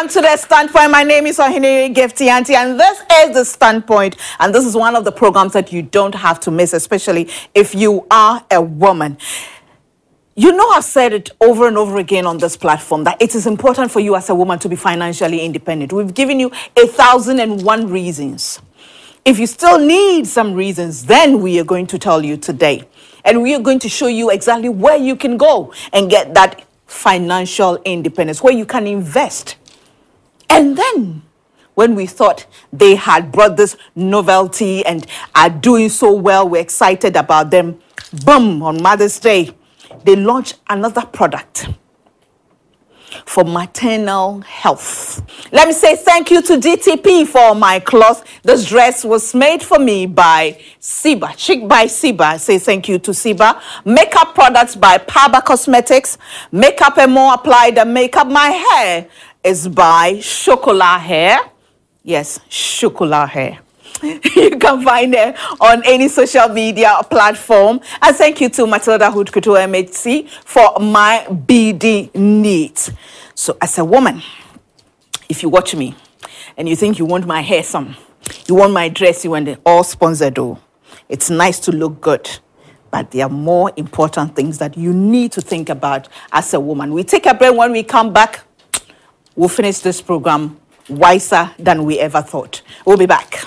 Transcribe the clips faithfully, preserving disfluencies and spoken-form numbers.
Welcome to the Standpoint. My name is Gifty, Auntie, and this is the Standpoint. And this is one of the programs that you don't have to miss, especially if you are a woman. You know, I've said it over and over again on this platform that it is important for you as a woman to be financially independent. We've given you a thousand and one reasons. If you still need some reasons, then we are going to tell you today. And we are going to show you exactly where you can go and get that financial independence, where you can invest. And then, when we thought they had brought this novelty and are doing so well, we're excited about them, boom, on Mother's Day, they launched another product for maternal health. Let me say thank you to D T P for my cloth. This dress was made for me by Siba, Chic by Siba. Say thank you to Siba. Makeup products by Paba Cosmetics. Makeup and more applied and makeup. My hair is by Chocolat Hair. Yes, Chocolat Hair. You can find it on any social media platform. And thank you to Matilda Hood Kutu M H C for my B D needs. So as a woman, if you watch me and you think you want my hair some, you want my dress, you want it all sponsored, oh, it's nice to look good. But there are more important things that you need to think about as a woman. We take a break. When we come back, we'll finish this program wiser than we ever thought. We'll be back.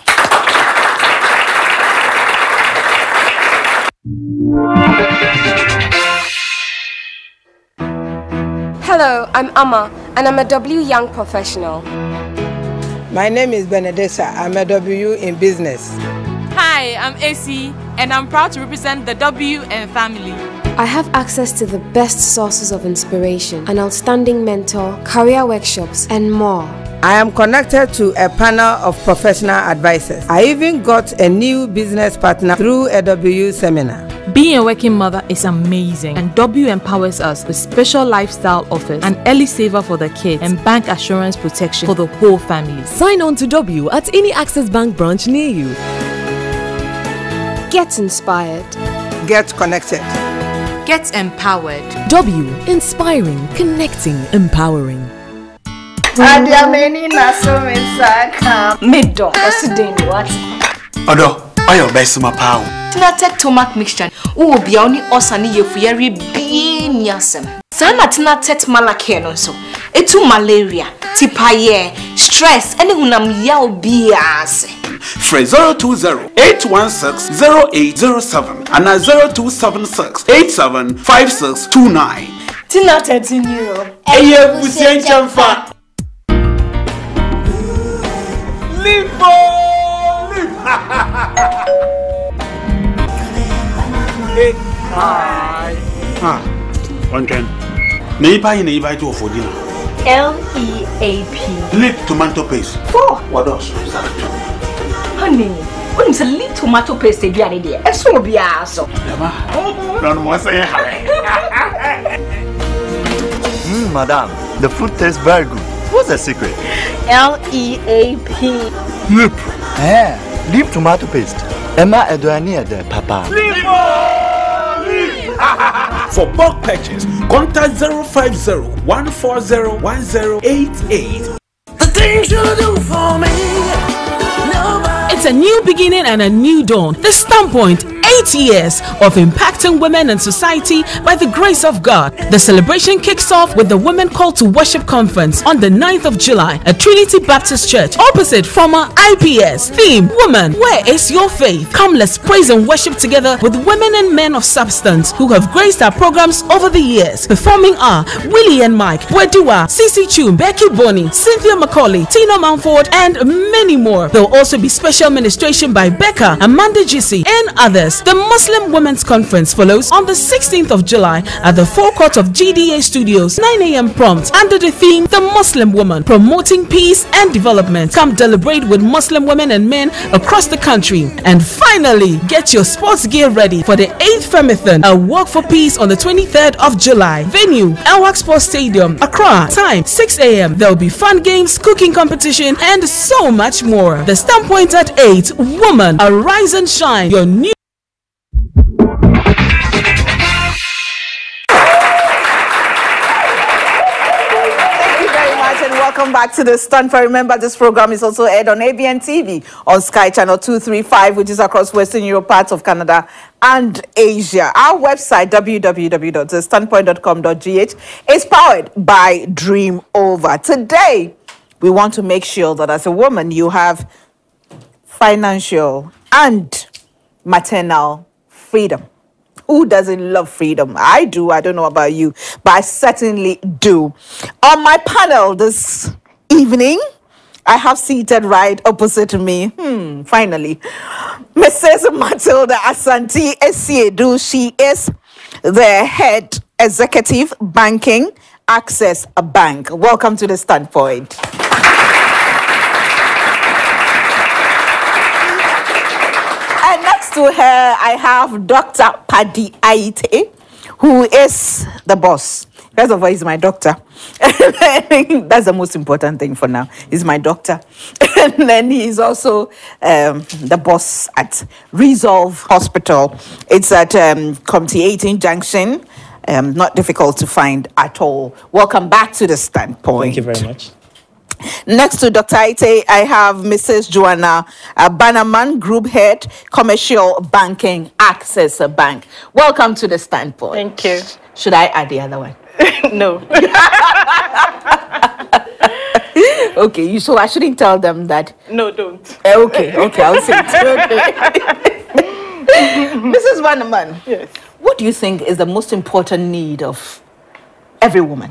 Hello, I'm Amma, and I'm a W Young Professional. My name is Benedessa. I'm a W in business. Hi, I'm A C, and I'm proud to represent the W and family. I have access to the best sources of inspiration, an outstanding mentor, career workshops, and more. I am connected to a panel of professional advisors. I even got a new business partner through a W seminar. Being a working mother is amazing, and W empowers us with special lifestyle offers, an early saver for the kids, and bank assurance protection for the whole family. Sign on to W at any Access Bank branch near you. Get inspired. Get connected. Get empowered. W, inspiring, connecting, empowering. Mid-dog, that's the day what? Odo, I your best my power. Tina tomac mixture. Oh, be only osani ye fuyeri being yasem. Sana tina tet malakeno so. Etu malaria, tipaye, stress, any unam yao bias. Free zero two zero eight one six zero eight zero seven and zero two seven six eight seven five six two nine. Tina thirteen euro. Eye busien chamfa. Live live. Hey, hi. Ah, one can. Neighbor, neighbor to for dinner. L E A P. Lip tomato paste. Four. What else? Honey, when it's a little tomato paste, be an idea. And so be also. Never. No more say hi. Hmm, madam, the food tastes very good. What's the secret? L E A P. Lip. Eh, lip tomato paste. Emma Edouania de Papa. For bulk purchase, contact zero five zero one four zero one zero eight eight. The things you do for me. It's a new beginning and a new dawn. The Standpoint, eight years of impacting women and society by the grace of God. The celebration kicks off with the Women Call to Worship Conference on the ninth of July at Trinity Baptist Church, opposite former I P S. Theme, Woman, where is your faith? Come, let's praise and worship together with women and men of substance who have graced our programs over the years. Performing are Willie and Mike, Wedua, Cece Chum, Becky Bonnie, Cynthia McCauley, Tina Mumford, and many more. There will also be special ministration by Becca, Amanda Jissy, and others. The Muslim Women's Conference follows on the sixteenth of July at the forecourt of G D A Studios, nine A M prompt, under the theme The Muslim Woman, Promoting Peace and Development. Come deliberate with Muslim women and men across the country. And finally, get your sports gear ready for the eighth Femathon, a walk for peace on the twenty-third of July. Venue, Elwak Sports Stadium, Accra. Time, six A M There will be fun games, cooking competition, and so much more. The Standpoint at eight. Woman, arise and shine. Your new welcome back to the Stunt For. Remember, this program is also aired on A B N T V on Sky Channel two thirty-five, which is across Western Europe, parts of Canada and Asia. Our website, w w w dot the stunt point dot com dot g h, is powered by Dream Over. Today, we want to make sure that as a woman, you have financial and maternal freedom. Who doesn't love freedom? I do. I don't know about you, but I certainly do. On my panel this evening, I have seated right opposite to me, hmm, finally, Missus Matilda Asante-Asiedu. She is the head executive banking, Access Bank. Welcome to the Standpoint. And next to her, I have Doctor Paddy Aite, who is the boss. First of all, he's my doctor. That's the most important thing for now. He's my doctor. And then he's also um, the boss at Resolve Hospital. It's at um, Committee eighteen Junction. Um, not difficult to find at all. Welcome back to the Standpoint. Thank you very much. Next to Doctor Aite, I have Missus Joanna uh, Bannerman, Group Head, Commercial Banking, Access Bank. Welcome to the Standpoint. Thank you. Should I add the other one? No. Okay, you, so I shouldn't tell them that. No, don't. Uh, okay, okay, I'll say it. Okay. Missus Bannerman, yes. What do you think is the most important need of every woman?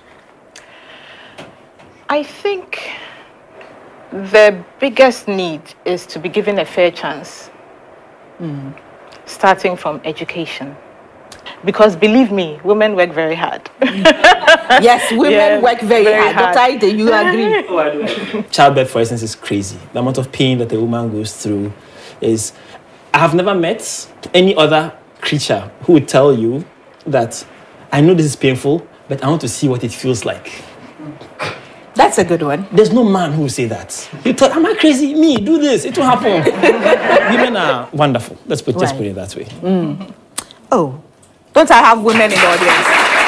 I think the biggest need is to be given a fair chance, mm. starting from education. Because believe me, women work very hard. Yes, women yes, work very, very hard. hard. Doctor Aite, you agree? Oh, I do. Childbirth, for instance, is crazy. The amount of pain that a woman goes through is... I have never met any other creature who would tell you that, I know this is painful, but I want to see what it feels like. That's a good one. There's no man who will say that. You thought, am I crazy? Me, do this. It will happen. Women are wonderful. Let's put, right. just put it that way. Mm. Oh, don't I have women in the audience?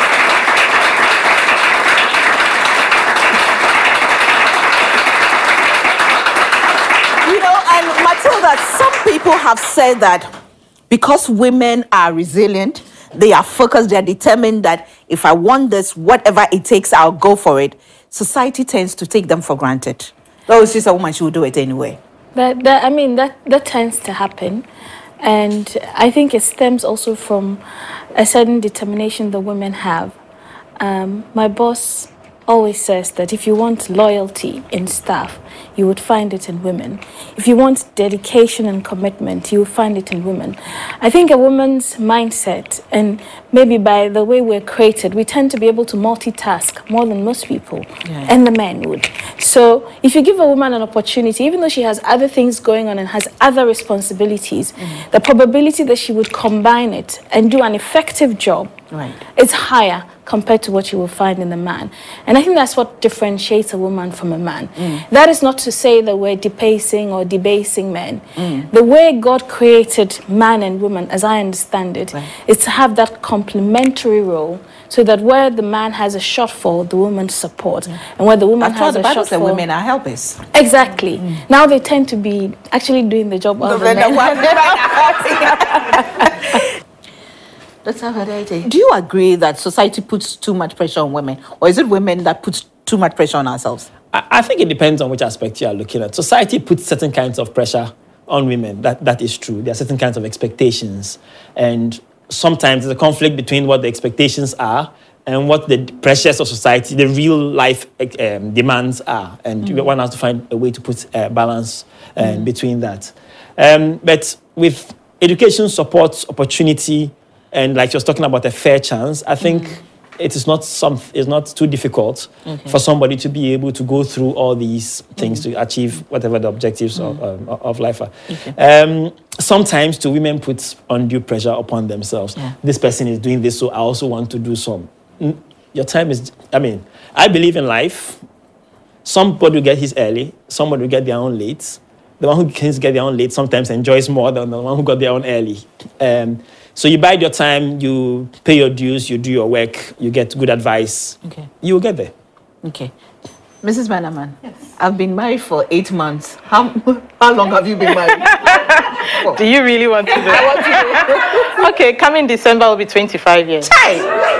You know, and Matilda, some people have said that because women are resilient, they are focused, they are determined that if I want this, whatever it takes, I'll go for it. Society tends to take them for granted. Oh, it's just a woman, she will do it anyway. But that, I mean, that, that tends to happen. And I think it stems also from a certain determination the women have. Um, my boss always says that if you want loyalty in staff, you would find it in women. If you want dedication and commitment, you will find it in women. I think a woman's mindset, and maybe by the way we're created, we tend to be able to multitask more than most people, yeah. and the men would. So if you give a woman an opportunity, even though she has other things going on and has other responsibilities, mm. the probability that she would combine it and do an effective job right. is higher compared to what you will find in a man. And I think that's what differentiates a woman from a man. Mm. That is not to say that we're debasing or debasing men. Mm. The way God created man and woman, as I understand it, right. is to have that complementary role, so that where the man has a shortfall, the woman support. Mm. And where the woman I has the a Bible shortfall... said women are helpers. Exactly. Mm. Now they tend to be actually doing the job of the men. Do you agree that society puts too much pressure on women? Or is it women that put too much pressure on ourselves? I, I think it depends on which aspect you are looking at. Society puts certain kinds of pressure on women. That, that is true. There are certain kinds of expectations. And sometimes there's a conflict between what the expectations are and what the pressures of society, the real life um, demands are. And mm. one has to find a way to put a balance um, mm. between that. Um, but with education, support, opportunity, and like you was talking about a fair chance, I think mm. it is not some, it's not too difficult okay. for somebody to be able to go through all these things mm. to achieve whatever the objectives mm. of, um, of life are. Okay. Um, sometimes do women put undue pressure upon themselves. Yeah. This person is doing this, so I also want to do some. Your time is, I mean, I believe in life. Somebody will get his early, somebody will get their own late. The one who can get their own late sometimes enjoys more than the one who got their own early. Um, So you bide your time, you pay your dues, you do your work, you get good advice. Okay. You will get there. Okay. Missus Bannerman, yes. I've been married for eight months. How how long have you been married? Do you really want to know? I want to know. Okay, coming December will be twenty-five years. Hey!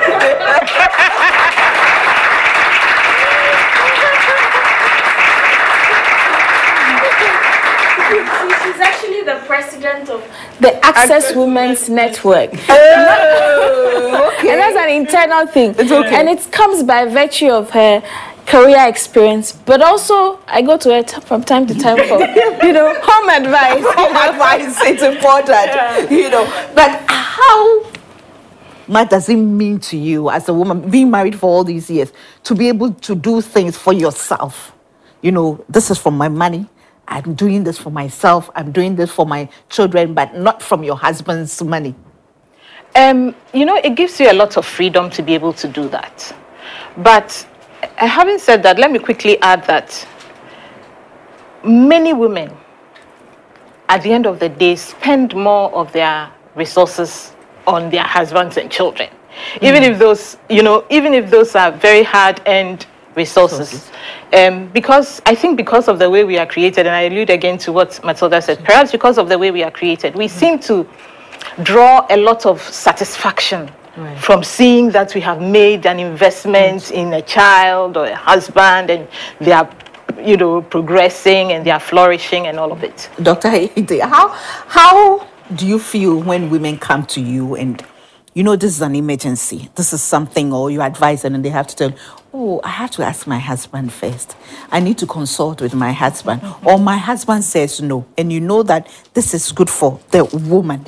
She's actually the president of the Access, Access Women's Network. Oh, okay. And that's an internal thing. It's okay. And it comes by virtue of her career experience, but also I go to her t- from time to time for, you know, home advice. Home advice, it's important, yeah. You know. But how much does it mean to you as a woman, being married for all these years, to be able to do things for yourself? You know, this is from my money. I'm doing this for myself. I'm doing this for my children, but not from your husband's money. Um, you know, it gives you a lot of freedom to be able to do that. But uh, having said that, let me quickly add that many women, at the end of the day, spend more of their resources on their husbands and children. Mm. Even if those, you know, even if those are very hard-earned resources. resources. Um, because I think because of the way we are created, and I allude again to what Matilda said, perhaps because of the way we are created, we mm. seem to draw a lot of satisfaction right. from seeing that we have made an investment mm. in a child or a husband, and they are, you know, progressing and they are flourishing and all of it. Doctor Haiti, how how do you feel when women come to you and, you know, this is an emergency, this is something, or you advise them and they have to tell, oh, I have to ask my husband first. I need to consult with my husband. Mm-hmm. Or my husband says no, and you know that this is good for the woman.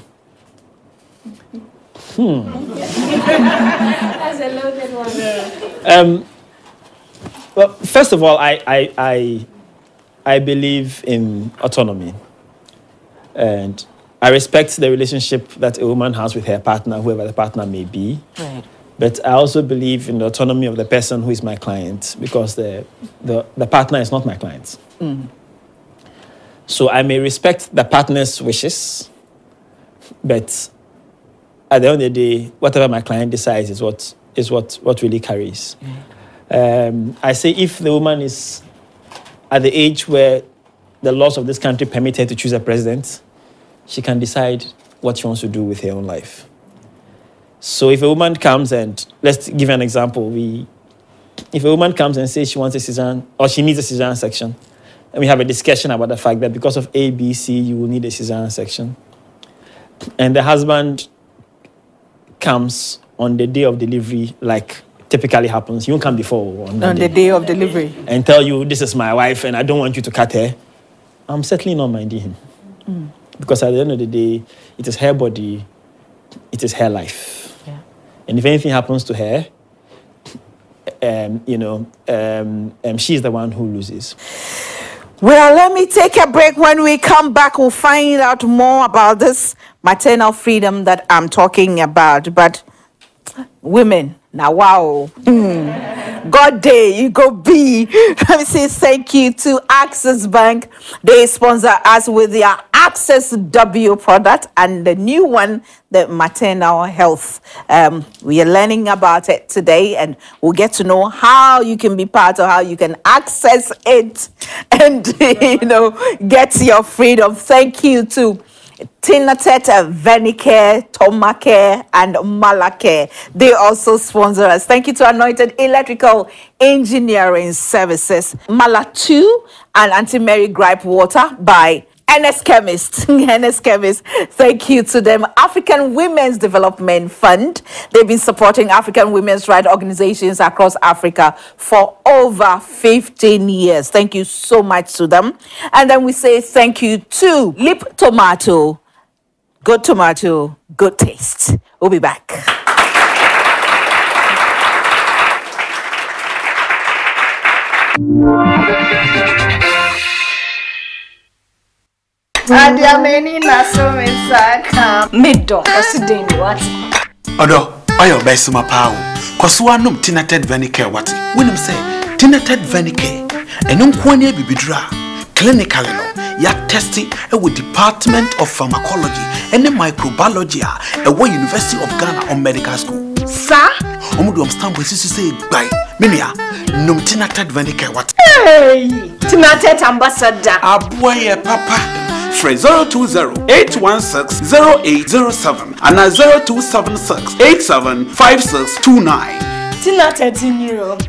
Hmm. That's a loaded one. Um, well, first of all, I, I, I, I believe in autonomy. And I respect the relationship that a woman has with her partner, whoever the partner may be. Right. But I also believe in the autonomy of the person who is my client, because the, the, the partner is not my client. Mm. So I may respect the partner's wishes, but at the end of the day, whatever my client decides is what is what, what really carries. Mm. Um, I say if the woman is at the age where the laws of this country permit her to choose a president, she can decide what she wants to do with her own life. So if a woman comes and, let's give an example, we, if a woman comes and says she wants a cesarean, or she needs a cesarean section, and we have a discussion about the fact that because of A, B, C, you will need a cesarean section, and the husband comes on the day of delivery, like typically happens, you won't come before on, on the day of delivery, and tell you, this is my wife and I don't want you to cut her, I'm certainly not minding him. Mm. Because at the end of the day, it is her body, it is her life. Yeah. And if anything happens to her, um, you know, um, um, she's the one who loses. Well, let me take a break. When we come back, we'll find out more about this maternal freedom that I'm talking about. But women, now, wow. Mm. God day, you go be. Let me say thank you to Access Bank. They sponsor us with their Access W product and the new one, the Maternal Health. Um, we are learning about it today, and we'll get to know how you can be part of how you can access it and, you know, get your freedom. Thank you to Tinatet, Venicare, Tomacare, and Malacare. They also sponsor us. Thank you to Anointed Electrical Engineering Services, Malatu, and Auntie Mary Gripe Water by N S Chemist. N S Chemist. Thank you to them. African Women's Development Fund. They've been supporting African women's rights organizations across Africa for over fifteen years. Thank you so much to them. And then we say thank you to Lip Tomato. Good tomato, good taste. We'll be back. Adiameni na so mesaka. Middo, osideni what? Odo, oyo best ma pawo. Koswa num Tinated Venicare what? Wenim say Tinated Venicare. Enum kwani bibidra. Clinically no, ya testing with Department of Pharmacology and the Microbiology at University of Ghana on Medical School. Sir? Omudu am stamp we say by Minia, num tina ted venike what? Hey, tina ted ambassador. Aboye papa. Free zero two zero eight one six zero eight zero seven and a zero two seven six eight seven five six two nine. Tina ted in Europe.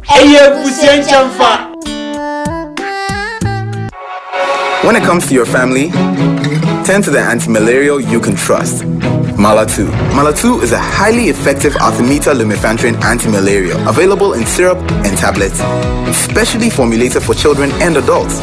When it comes to your family, turn to the anti-malarial you can trust. Mala two. Mala two is a highly effective artemether lumefantrine anti-malarial, available in syrup and tablets, specially formulated for children and adults.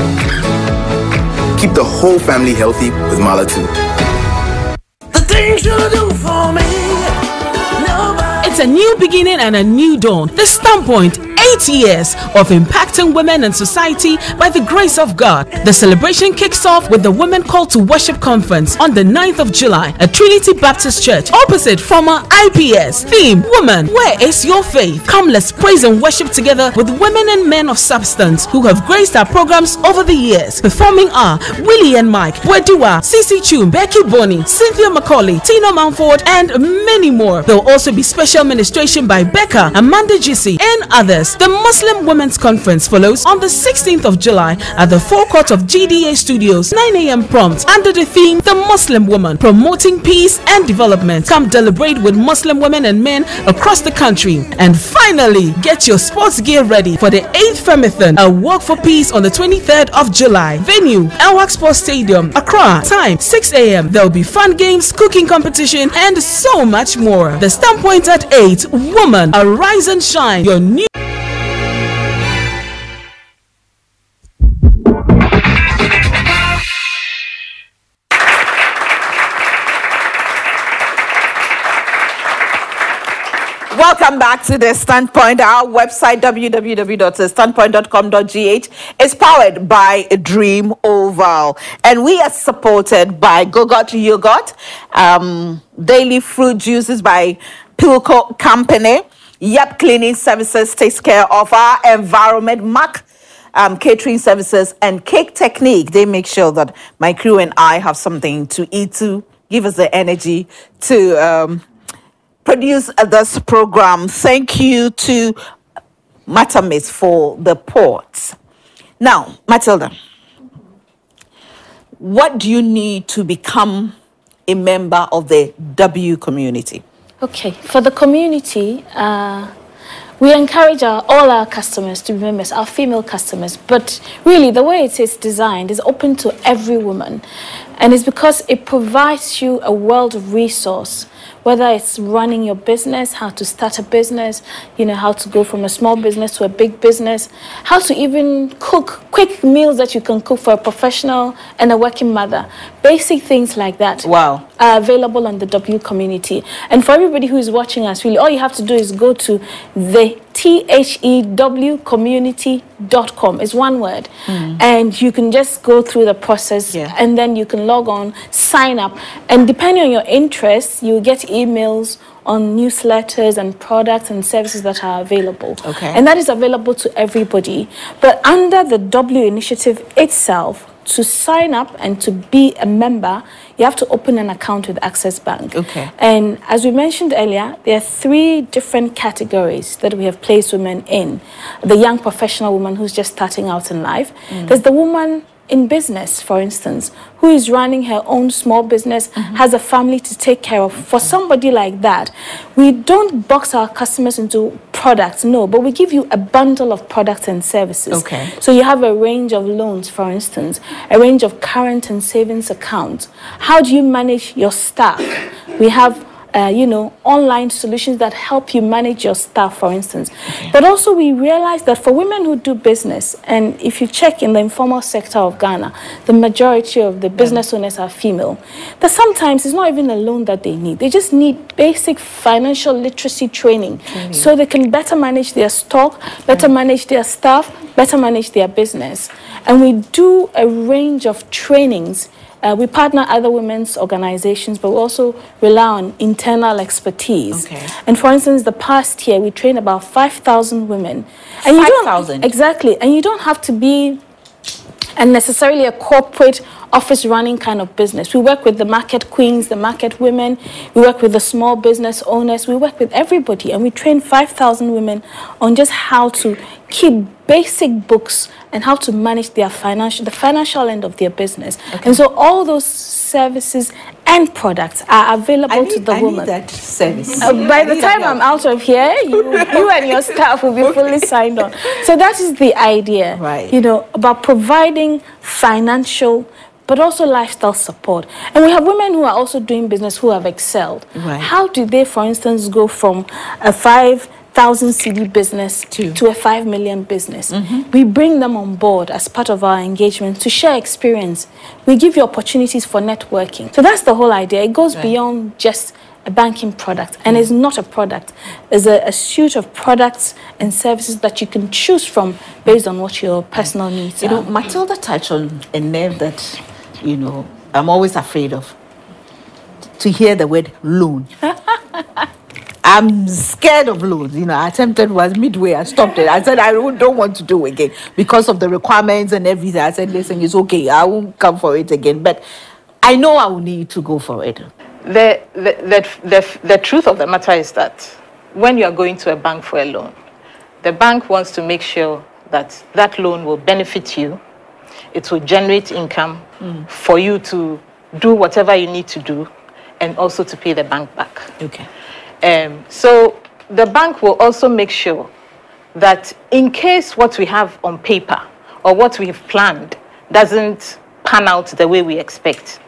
Keep the whole family healthy with Mala two. The things you do for me. It's a new beginning and a new dawn. The Standpoint, eight years of impacting women and society by the grace of God. The celebration kicks off with the Women Call to Worship Conference on the ninth of July at Trinity Baptist Church, opposite former I P S. Theme, Woman, where is your faith? Come, let's praise and worship together with women and men of substance who have graced our programs over the years. Performing are Willie and Mike, Wedua, Cece Chum, Becky Bonnie, Cynthia McCauley, Tina Mumford, and many more. There will also be special ministration by Becca, Amanda Jissy, and others. The Muslim Women's Conference follows on the sixteenth of July at the forecourt of G D A Studios, nine a m prompt, under the theme The Muslim Woman, Promoting Peace and Development. Come deliberate with Muslim women and men across the country. And finally, get your sports gear ready for the eighth Femathon, a walk for peace on the twenty-third of July. Venue, Elwak Sports Stadium, Accra. Time, six a m There will be fun games, cooking competition, and so much more. The Standpoint at eight. Woman, arise and shine. Your new Welcome back to the Standpoint. Our website, w w w dot standpoint dot com dot g h, is powered by Dream Oval. And we are supported by Go-Got Yogurt, um, Daily Fruit Juices by Pilco Company. Yep Cleaning Services takes care of our environment. Mac um, Catering Services and Cake Technique. They make sure that my crew and I have something to eat to give us the energy to um, produce this program. Thank you to Matamis for the ports. Now, Matilda, what do you need to become a member of the W community? Okay, for the community, uh, we encourage our, all our customers to be members, our female customers, but really the way it is designed is open to every woman. And it's because it provides you a world of resource, whether it's running your business, how to start a business, you know, how to go from a small business to a big business, how to even cook quick meals that you can cook for a professional and a working mother. Basic things like that. Wow. Are available on the W community. And for everybody who is watching us, really, all you have to do is go to the T H E W community dot com. It's one word. Mm. And you can just go through the process, yeah. And then you can log on, sign up. And depending on your interests, you get emails on newsletters and products and services that are available. Okay. And that is available to everybody. But under the W initiative itself, to sign up and to be a member, you have to open an account with Access Bank. Okay. And as we mentioned earlier, there are three different categories that we have placed women in. The young professional woman who's just starting out in life. Mm. There's the woman in business, for instance, who is running her own small business, mm-hmm. has a family to take care of. For somebody like that, we don't box our customers into products, no, but we give you a bundle of products and services. Okay. So you have a range of loans, for instance, a range of current and savings accounts. How do you manage your staff? We have Uh, you know, online solutions that help you manage your staff, for instance. Okay. But also we realize that for women who do business, and if you check in the informal sector of Ghana, the majority of the business owners are female, that sometimes it's not even a loan that they need. They just need basic financial literacy training, training. so they can better manage their stock, better manage their staff, better manage their business. And we do a range of trainings. Uh, we partner other women's organizations, but we also rely on internal expertise. Okay. And for instance, the past year, we trained about five thousand women. five thousand? Exactly. And you don't have to be and necessarily a corporate office running kind of business. We work with the market queens, the market women. We work with the small business owners. We work with everybody, and we train five thousand women on just how to keep basic books and how to manage their financial, the financial end of their business. Okay. And so all those services and products are available need, to the I woman. Need that service. Uh, by the time I'm out of here, you, you and your staff will be okay. fully signed on. So that is the idea, right? You know, about providing financial, but also lifestyle support. And we have women who are also doing business who have excelled. Right. How do they, for instance, go from a five thousand C D business to, to a five million business? Mm-hmm. We bring them on board as part of our engagement to share experience. We give you opportunities for networking. So that's the whole idea. It goes right. beyond just a banking product, and mm. it's not a product. It's a, a suite of products and services that you can choose from based on what your personal needs you are. You know, Matilda touched on a nerve that, you know, I'm always afraid of. To hear the word loan. I'm scared of loans. You know, I attempted was midway. I stopped it. I said, I don't want to do it again because of the requirements and everything. I said, listen, it's okay. I won't come for it again. But I know I will need to go for it. The, the, the, the, the truth of the matter is that when you are going to a bank for a loan, the bank wants to make sure that that loan will benefit you. It will generate income mm. for you to do whatever you need to do and also to pay the bank back. Okay. Um, so the bank will also make sure that in case what we have on paper or what we have planned doesn't pan out the way we expect,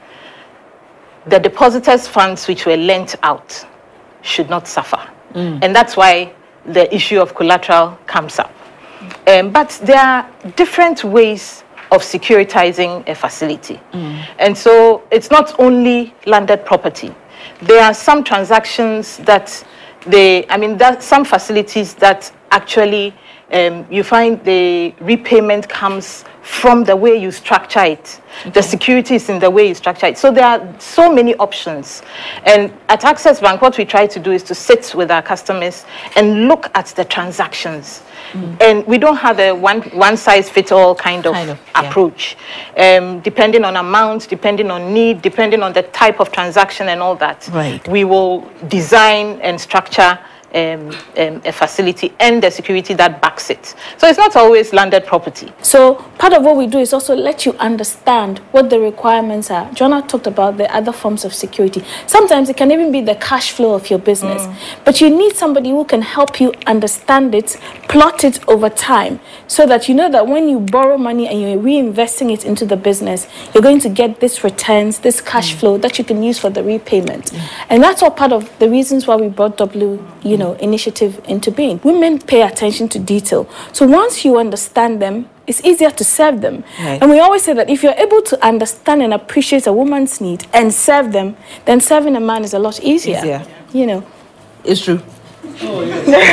the depositors' funds which were lent out should not suffer. Mm. And that's why the issue of collateral comes up. Um, but there are different ways of securitizing a facility. Mm. And so it's not only landed property. There are some transactions that they, I mean, that some facilities that actually um, you find the repayment comes from the way you structure it. Okay. The security is in the way you structure it. So there are so many options. And at Access Bank, what we try to do is to sit with our customers and look at the transactions. Mm. And we don't have a one, one size fits all kind of, kind of approach. Yeah. Um, depending on amount, depending on need, depending on the type of transaction and all that, right. we will design and structure Um, um, a facility and the security that backs it. So it's not always landed property. So part of what we do is also let you understand what the requirements are. Jonah talked about the other forms of security. Sometimes it can even be the cash flow of your business. Mm. But you need somebody who can help you understand it, plot it over time, so that you know that when you borrow money and you're reinvesting it into the business, you're going to get this returns, this cash mm. flow that you can use for the repayment. Mm. And that's all part of the reasons why we brought W, you know, initiative into being. Women pay attention to detail. So once you understand them, it's easier to serve them. Right. And we always say that if you're able to understand and appreciate a woman's need and serve them, then serving a man is a lot easier. Easier. You know. It's true. Oh,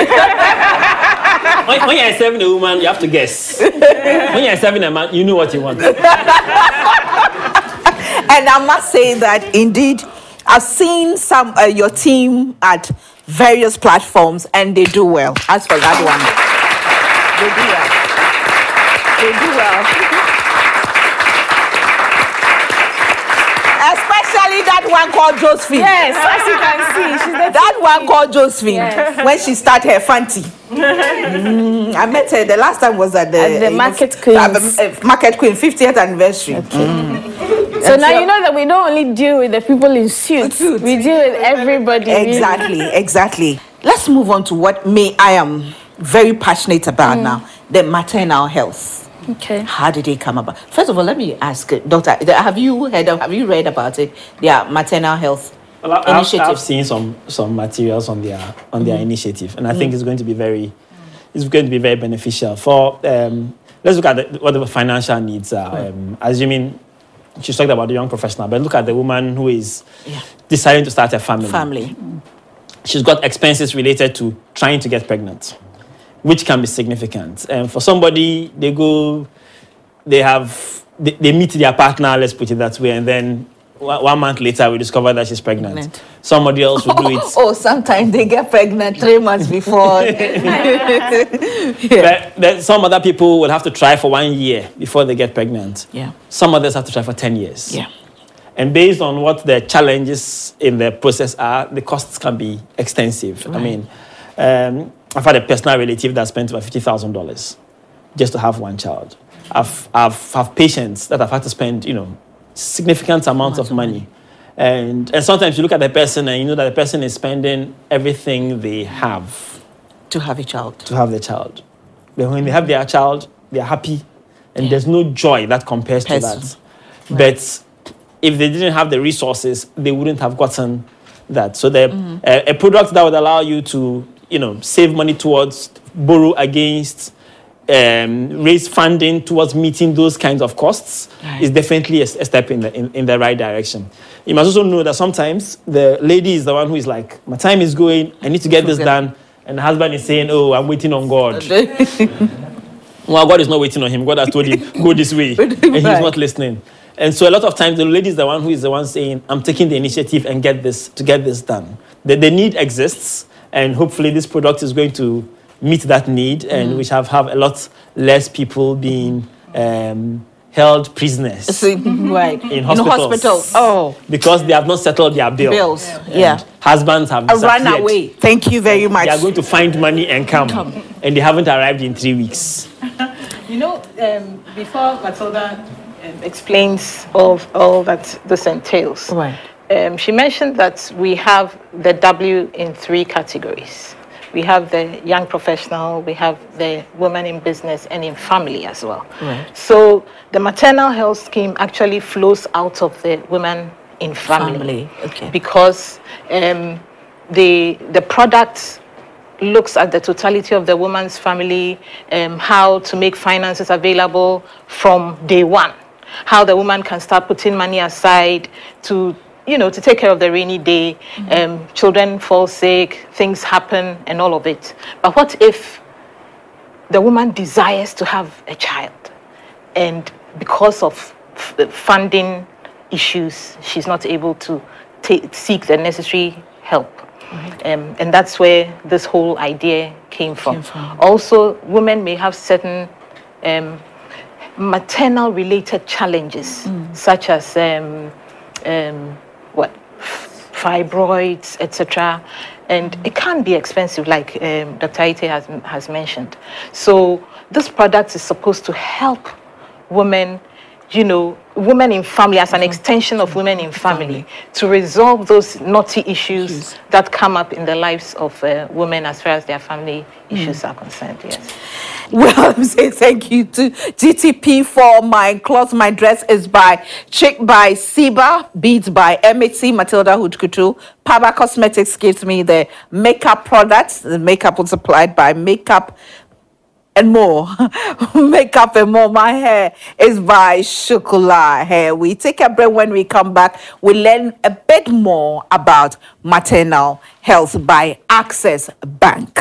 yeah. when, when you're serving a woman, you have to guess. When you're serving a man, you know what you want. And I must say that indeed, I've seen some uh, your team at various platforms, and they do well. As for that one, they do well. They do well. Especially that one called Josephine. Yes, as you can see, she's the that one called Josephine. Yes. When she started her fancy. mm, I met her. The last time was at the, at the Market know, Queen. Uh, Market Queen fiftieth anniversary. Okay. Mm. So and now so, you know that we don't only deal with the people in suits. suits. We deal with everybody. Exactly, really. exactly. Let's move on to what me I am very passionate about mm. now: the maternal health. Okay. How did it come about? First of all, let me ask, Doctor, have you heard of, have you read about it? Their maternal health well, I've, initiative. I've seen some some materials on their on their mm. initiative, and I mm. think it's going to be very, it's going to be very beneficial for. Um, let's look at the, what the financial needs are. Mm. Um, assuming. She's talked about the young professional, but look at the woman who is yeah. deciding to start a family. Family. She's got expenses related to trying to get pregnant, which can be significant. And for somebody, they go, they have, they, they meet their partner, let's put it that way, and then one month later, we discover that she's pregnant. pregnant. Somebody else will do it. Oh, sometimes they get pregnant three months before. yeah. But then some other people will have to try for one year before they get pregnant. Yeah. Some others have to try for ten years. Yeah. And based on what the challenges in the process are, the costs can be extensive. Right. I mean, um, I've had a personal relative that spent about fifty thousand dollars just to have one child. I've, I've have patients that have had to spend, you know, significant amounts of money. money. And, and sometimes you look at the person and you know that the person is spending everything they have. To have a child. To have the child. But when they have their child, they're happy. And yeah. there's no joy that compares person. to that. Right. But if they didn't have the resources, they wouldn't have gotten that. So the, mm-hmm. a, a product that would allow you to, you know, save money towards, borrow against, um, raise funding towards meeting those kinds of costs right. is definitely a, a step in the in, in the right direction. You must also know that sometimes the lady is the one who is like, my time is going, I need to get this done. And the husband is saying, oh, I'm waiting on God. Well, God is not waiting on him. God has told him, go this way. And he's not listening. And so a lot of times the lady is the one who is the one saying, I'm taking the initiative and get this to get this done. The, the need exists, and hopefully this product is going to meet that need, and mm. we shall have a lot less people being um, held prisoners right. in hospitals. In hospitals. Oh. Because they have not settled their bill. bills. Yeah. yeah. Husbands have run away. Thank you very much. They are going to find money and come, come. and they haven't arrived in three weeks. You know, um, before Matilda um, explains all, all that this entails, right. um, she mentioned that we have the W in three categories. We have the young professional, we have the woman in business and in family as well. Right. So the maternal health scheme actually flows out of the women in family. Family, okay. Because um, the, the product looks at the totality of the woman's family, um, how to make finances available from day one, how the woman can start putting money aside to you know, to take care of the rainy day, mm-hmm. um, children fall sick, things happen, and all of it. But what if the woman desires to have a child, and because of f- funding issues, she's not able to ta- seek the necessary help? Mm-hmm. Um, and that's where this whole idea came from. Came from. Also, women may have certain um, maternal-related challenges, mm. such as um, um, what fibroids, et cetera, and mm-hmm. it can be expensive, like um, Doctor Ite has has mentioned. So this product is supposed to help women, you know, women in family as an mm-hmm. extension of women in family, family to resolve those knotty issues, issues that come up in the lives of uh, women as far as their family mm-hmm. issues are concerned. Yes. Well, I'm saying thank you to G T P for My Clothes, My Dress is by Chick by Siba, Beads by M H C, Matilda Hood-Kutu. Paba Cosmetics gives me the makeup products. The makeup was supplied by Makeup and More. Makeup and More. My hair is by Shukula Hair. We take a break. When we come back, we learn a bit more about maternal health by Access Bank.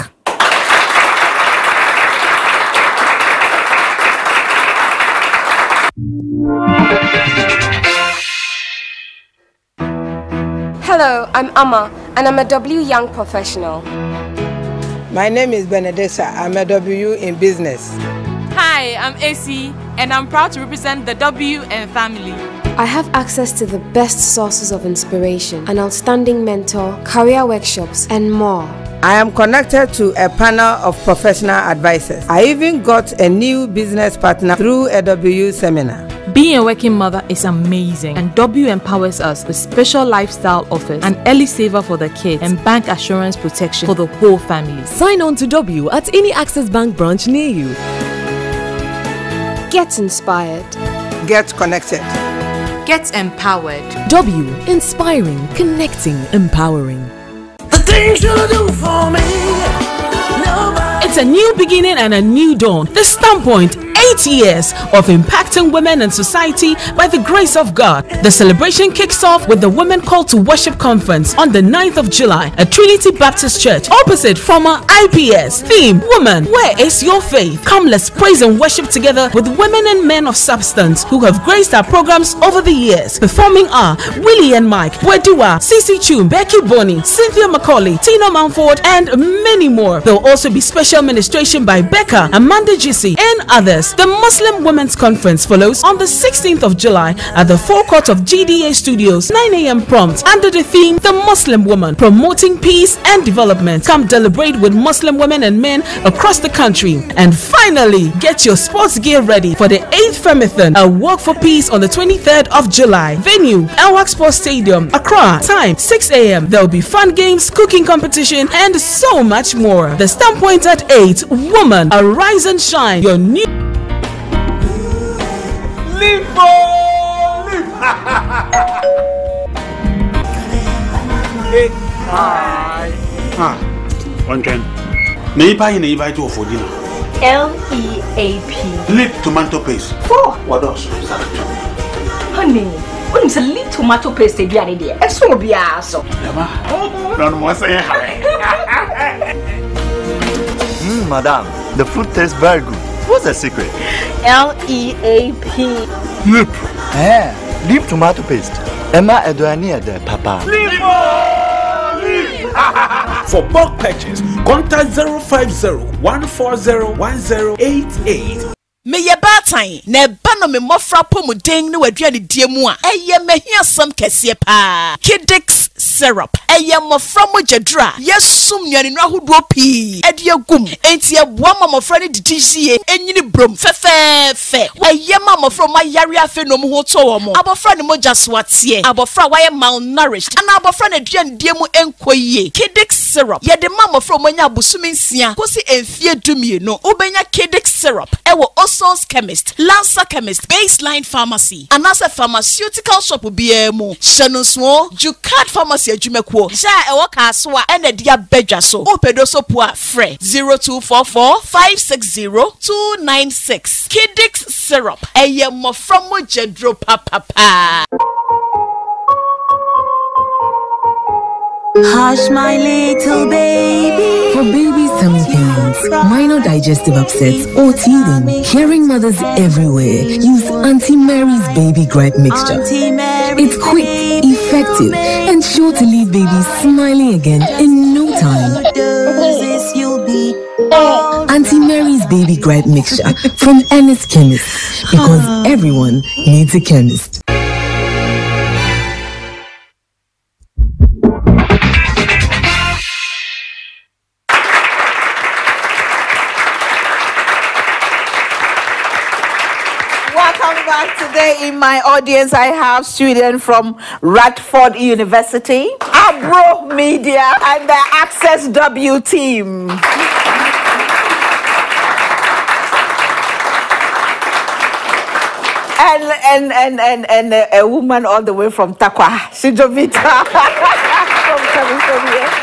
Hello, I'm Amma, and I'm a W Young Professional. My name is Benedetta. I'm a W in business. Hi, I'm A C, and I'm proud to represent the W and family. I have access to the best sources of inspiration, an outstanding mentor, career workshops, and more. I am connected to a panel of professional advisors. I even got a new business partner through a W seminar. Being a working mother is amazing, and W empowers us with special lifestyle offers, an early saver for the kids, and bank assurance protection for the whole family. Sign on to W at any Access Bank branch near you. Get inspired. Get connected. Get empowered. W, inspiring, connecting, empowering. The things you do for me. It's a new beginning and a new dawn. The Standpoint, eight years of impacting women and society by the grace of God. The celebration kicks off with the Women Call to Worship Conference on the ninth of July at Trinity Baptist Church, opposite former I P S. Theme: Woman, where is your faith? Come, let's praise and worship together with women and men of substance who have graced our programs over the years. Performing are Willie and Mike, Wedua, Cece Chum, Becky Bonnie, Cynthia McCauley, Tina Mountford, and many more. There will also be special ministration by Becca, Amanda Jissy, and others. The Muslim Women's Conference follows on the sixteenth of July at the forecourt of G D A Studios, nine a m prompt, under the theme The Muslim Woman, promoting peace and development. Come deliberate with Muslim women and men across the country. And finally, get your sports gear ready for the eighth Femathon, a walk for peace on the twenty-third of July. Venue: Elwak Sports Stadium, Accra. Time: six a m There will be fun games, cooking competition, and so much more. The standpoint at eight. Woman, arise and shine. Your new Live live. Hey, hi. Ah, one can. Neighbor in neighbor to for dinner. L E A P. Lip tomato paste. Oh, what else? Honey, when you say lip tomato paste, be an idea. It's so be so. No more say hi. Hmm, madam, the food tastes very good. What's the secret? L E A P. Lip. Eh, lip tomato paste. Emma Eduani de Papa. For bulk purchase, contact zero five zero, one four zero, one zero eight eight. Me ye baatan na ba no me mofra pomuden ne waduane die mu a eye mahia sam kese pa Kidix syrup eye mofra mojedura yesum nuane no ahodo pi ede agum enti eboa ma mofra ne didihie enyini brom fefefe eye ma mofra ma yare afe no mu ho to wo mo abofra ne moja so atie abofra wa ye malnourished ana abofra ne duane die mu enkoyie Kidix syrup ye de ma mofra mo nya abusumi nsia kosi enfie dumie no obenya Kidix syrup e wo Sons Chemist, Lancer Chemist, Baseline Pharmacy, and as a pharmaceutical shop will be a mo. Shanuswo, Jukat Pharmacy at Jumekwo, Ja Ewoka Swa, and a dia beja so. Opedoso Pua Fre zero two four four five six zero two nine six. Kidix syrup, a yemo from Jedro Papa. Hush, my little baby. For babies' tummy pains, minor digestive upsets, or teething, caring mothers everywhere use Auntie Mary's Baby Gripe Mixture. It's quick, effective, and sure to leave babies smiling again in no time. Auntie Mary's Baby Gripe Mixture from Ernest Chemist, because everyone needs a chemist. Today in my audience, I have students from Radford University, Abro Media, and the Access W team. And and and and and a, a woman all the way from Takwa, Shijovita. From California.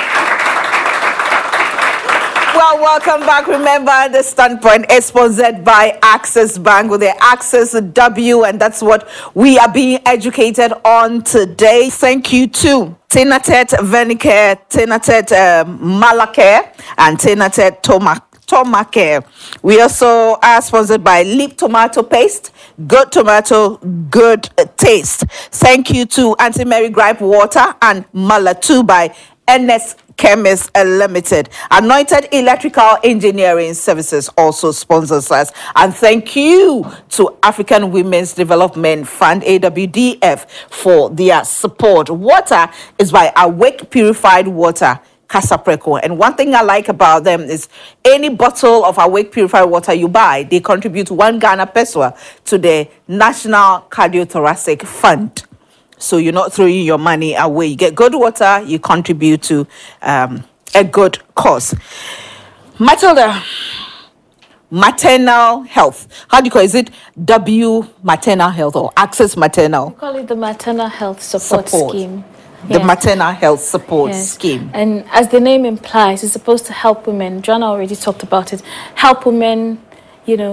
Well, welcome back. Remember, the Standpoint is sponsored by Access Bank with the Access W, and that's what we are being educated on today. Thank you to Tenatet Venicare, Tenatet uh, Malacare, and Tenatet Tomac. Tomacare. We also are sponsored by Lip Tomato Paste, good tomato, good taste. Thank you to Auntie Mary Gripe Water and Malatu by N S Chemist Limited. Anointed Electrical Engineering Services also sponsors us. And thank you to African Women's Development Fund, A W D F, for their support. Water is by Awake Purified Water, Casapreco. And one thing I like about them is any bottle of Awake Purified Water you buy, they contribute one Ghana peso to the National Cardiothoracic Fund. So you're not throwing your money away. You get good water, you contribute to um, a good cause. Matilda, maternal health. How do you call it? Is it W maternal health or Access Maternal? We call it the Maternal Health Support, support. Scheme. The yes. Maternal Health Support yes. Scheme. And as the name implies, it's supposed to help women. Joanna already talked about it. Help women, you know,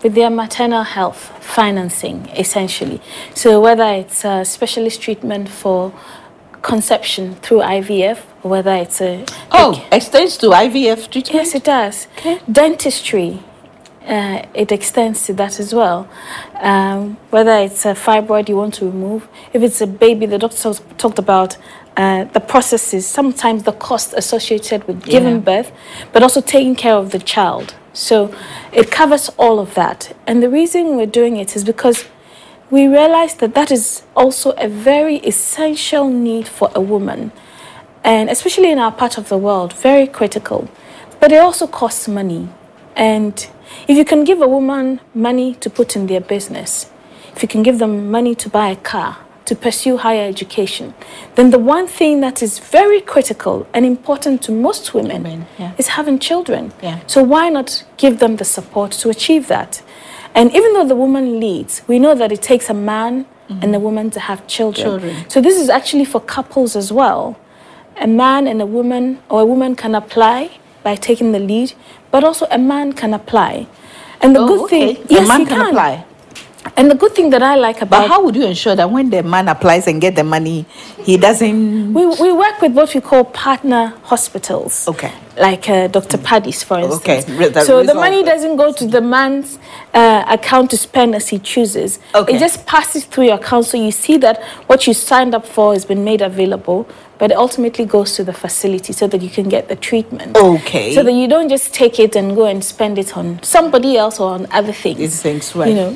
with their maternal health financing, essentially. So whether it's a specialist treatment for conception through I V F, or whether it's a... Oh, a, extends to I V F treatment? Yes, it does. Okay. Dentistry, uh, it extends to that as well. Um, whether it's a fibroid you want to remove, if it's a baby, the doctor talked about uh, the processes, sometimes the cost associated with giving yeah. birth, but also taking care of the child. So it covers all of that. And the reason we're doing it is because we realize that that is also a very essential need for a woman. And especially in our part of the world, very critical. But it also costs money. And if you can give a woman money to put in their business, if you can give them money to buy a car, to pursue higher education, then the one thing that is very critical and important to most women, women yeah. is having children. Yeah. So why not give them the support to achieve that? And even though the woman leads, we know that it takes a man mm-hmm. and a woman to have children. children. So this is actually for couples as well. A man and a woman, or a woman can apply by taking the lead, but also a man can apply. And the oh, good okay. thing, yes, a man he can, can apply. And the good thing that I like about... But how would you ensure that when the man applies and get the money, he doesn't... We, we work with what we call partner hospitals. Okay. Like uh, Doctor Paddy's, for instance. Okay. The so the money doesn't go to the man's uh, account to spend as he chooses. Okay. It just passes through your account, so you see that what you signed up for has been made available, but it ultimately goes to the facility so that you can get the treatment. Okay. So that you don't just take it and go and spend it on somebody else or on other things. These things, right. You know.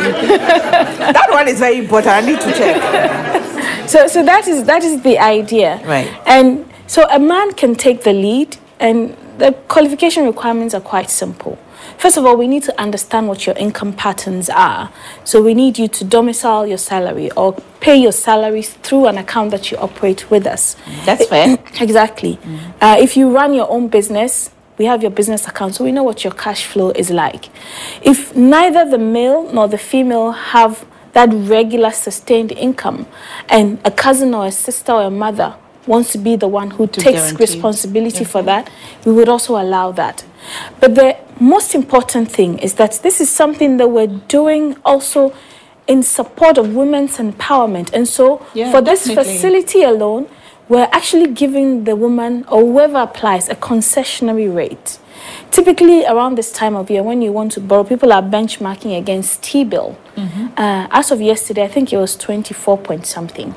That one is very important. I need to check. so so that is that is the idea. Right. And so a man can take the lead, and the qualification requirements are quite simple. First of all, we need to understand what your income patterns are. So we need you to domicile your salary or pay your salaries through an account that you operate with us. That's fair. Exactly. Mm. Uh, if you run your own business, we have your business account, so we know what your cash flow is like. If neither the male nor the female have that regular sustained income, and a cousin or a sister or a mother wants to be the one who to takes guarantee. responsibility mm-hmm. for that, we would also allow that. But the most important thing is that this is something that we're doing also in support of women's empowerment. And so yeah, for this definitely. facility alone, we're actually giving the woman or whoever applies a concessionary rate. Typically around this time of year, when you want to borrow, people are benchmarking against T-bill. Mm-hmm. Uh, as of yesterday, I think it was twenty-four point something.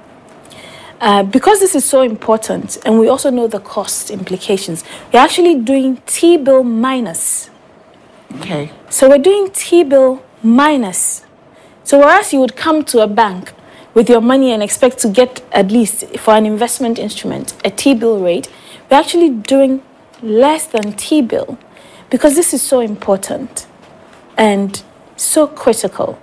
Uh, because this is so important, and we also know the cost implications, we're actually doing T-bill minus. Okay. So we're doing T-bill minus. So whereas you would come to a bank with your money and expect to get at least for an investment instrument a T-bill rate, we're actually doing less than T-bill because this is so important and so critical,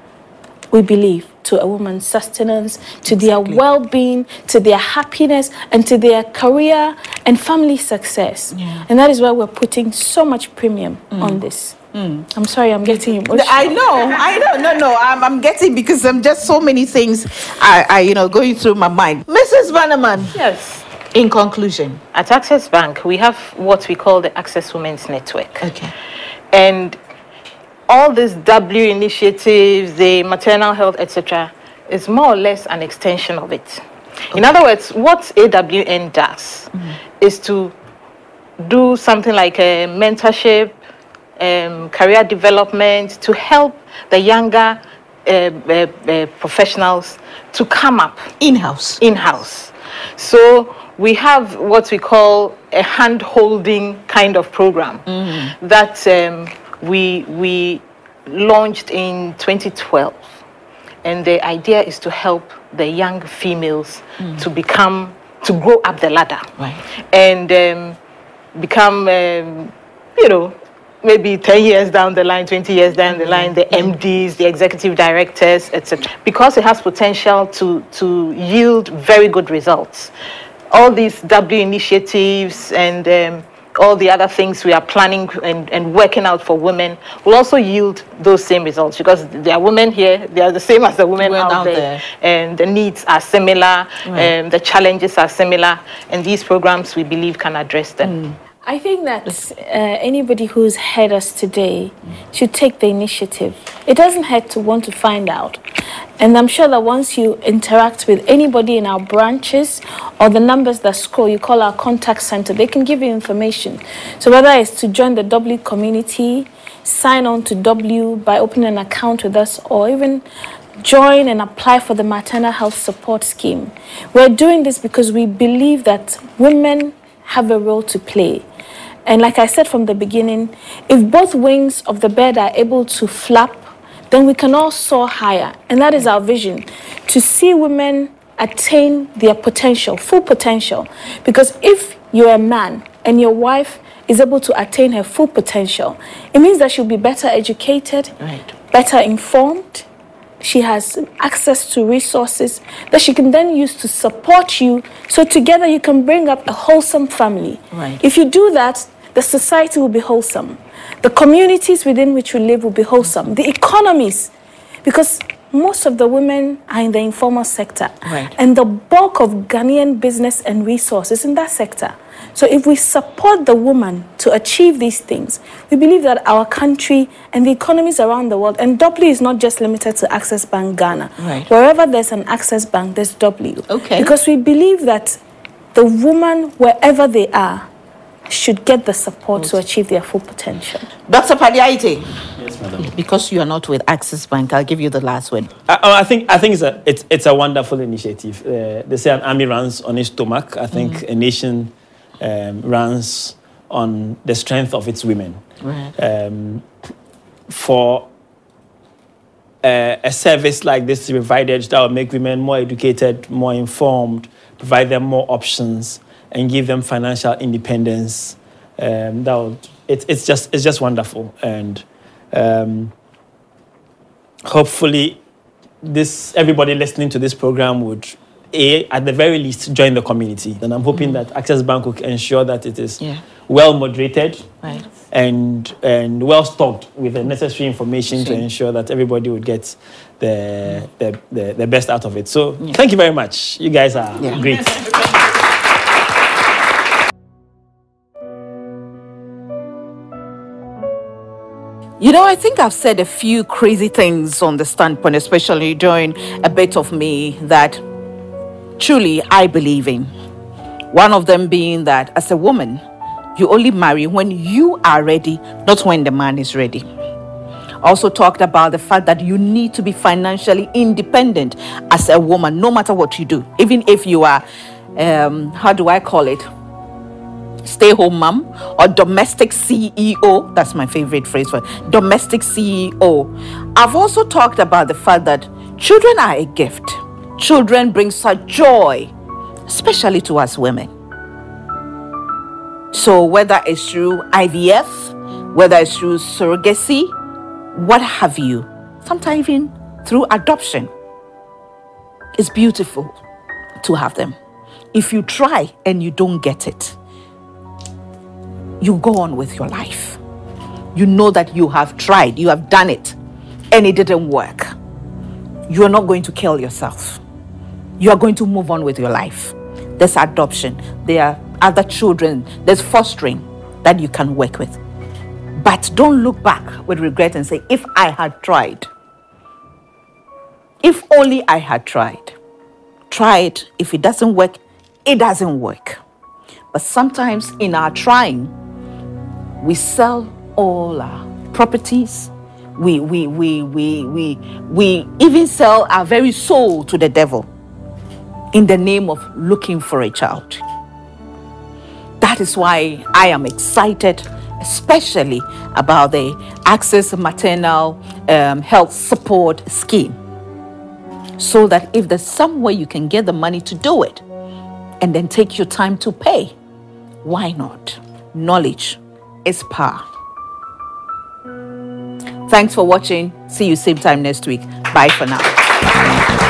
we believe, to a woman's sustenance, to exactly. their well-being, to their happiness, and to their career and family success. Yeah. And that is why we're putting so much premium mm. on this. Mm. I'm sorry, I'm getting emotional. I know, I know, no, no, I'm, I'm getting, because I'm just so many things I, I, you know, going through my mind. Missus Bannerman. Yes. In conclusion. At Access Bank, we have what we call the Access Women's Network. Okay. And all these W initiatives, the maternal health, et cetera, is more or less an extension of it. Okay. In other words, what A W N does mm-hmm. is to do something like a mentorship, um, career development, to help the younger uh, uh, uh, professionals to come up. In-house. In-house. So we have what we call a hand-holding kind of program mm-hmm. that um, we we launched in twenty twelve, and the idea is to help the young females mm. to become to grow up the ladder, right, and um, become um, you know, maybe ten years down the line, twenty years down the line, the M Ds, the executive directors, et cetera. Because it has potential to to yield very good results. All these W initiatives and um, all the other things we are planning and, and working out for women will also yield those same results, because there are women here, they are the same as the women out, out there, there, and the needs are similar, right. and the challenges are similar, and these programs, we believe, can address them. Mm. I think that uh, anybody who's heard us today should take the initiative. It doesn't hurt to want to find out. And I'm sure that once you interact with anybody in our branches or the numbers that scroll, you call our contact center, they can give you information. So whether it's to join the W community, sign on to W by opening an account with us, or even join and apply for the maternal health support scheme. We're doing this because we believe that women have a role to play. And like I said from the beginning, if both wings of the bird are able to flap, then we can all soar higher. And that is our vision, to see women attain their potential, full potential. Because if you're a man and your wife is able to attain her full potential, it means that she'll be better educated, right, better informed. She has access to resources that she can then use to support you. So together you can bring up a wholesome family. Right. If you do that, the society will be wholesome. The communities within which we live will be wholesome. The economies, because most of the women are in the informal sector. Right. And the bulk of Ghanaian business and resources in that sector. So if we support the woman to achieve these things, we believe that our country and the economies around the world, and W is not just limited to Access Bank Ghana. Right. Wherever there's an Access Bank, there's W. Okay. Because we believe that the woman, wherever they are, should get the support to achieve their full potential. Doctor Padiaite. Yes, madam. Because you are not with Access Bank, I'll give you the last word. I, I think I think it's a it's, it's a wonderful initiative. Uh, they say an army runs on its stomach. I think Mm. a nation um, runs on the strength of its women. Right. Um, for uh, a service like this to be provided, that will make women more educated, more informed, provide them more options, and give them financial independence. Um, that would, it, it's just it's just wonderful, and um, hopefully, this everybody listening to this program would, a at the very least, join the community. And I'm hoping mm. that Access Bank will ensure that it is yeah. well moderated, right, and and well stocked with the necessary information sure. to ensure that everybody would get the the, the, the best out of it. So yeah. thank you very much. You guys are yeah. great. You know, I think I've said a few crazy things on the standpoint, especially during a bit of me that truly I believe in. One of them being that as a woman, you only marry when you are ready, not when the man is ready. I also talked about the fact that you need to be financially independent as a woman, no matter what you do. Even if you are, um, how do I call it? Stay-home mom or domestic C E O. That's my favorite phrase for it. Domestic C E O. I've also talked about the fact that children are a gift. Children bring such joy, especially to us women. So whether it's through I V F, whether it's through surrogacy, what have you, sometimes even through adoption, it's beautiful to have them. If you try and you don't get it, you go on with your life. You know that you have tried, you have done it, and it didn't work. You are not going to kill yourself. You are going to move on with your life. There's adoption, there are other children, there's fostering that you can work with. But don't look back with regret and say, if I had tried, if only I had tried. Try it. If it doesn't work, it doesn't work. But sometimes in our trying, we sell all our properties. We, we, we, we, we, we even sell our very soul to the devil in the name of looking for a child. That is why I am excited, especially about the Access Maternal um, Health Support Scheme. So that if there's some way you can get the money to do it and then take your time to pay, why not? Knowledge is power. Thanks for watching. See you same time next week. Bye for now.